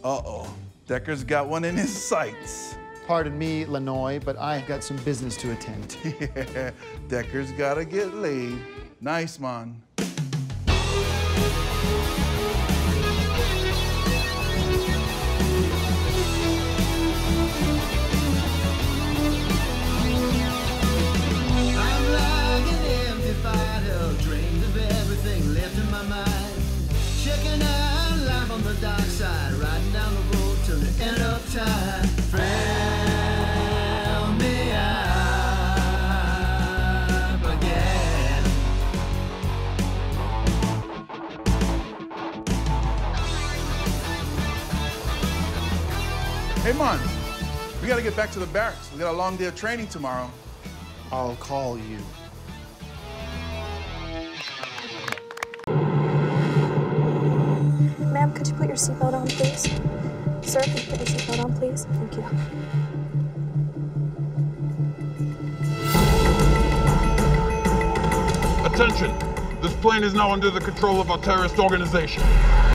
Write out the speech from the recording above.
Uh-oh. Decker's got one in his sights. Pardon me, Lanoy, but I've got some business to attend. Yeah, Decker's gotta get laid. Nice, man. Hey, Mon, we gotta get back to the barracks. We got a long day of training tomorrow. I'll call you. Ma'am, could you put your seatbelt on, please? Sir, could you put your seatbelt on, please? Thank you. Attention! This plane is now under the control of a terrorist organization.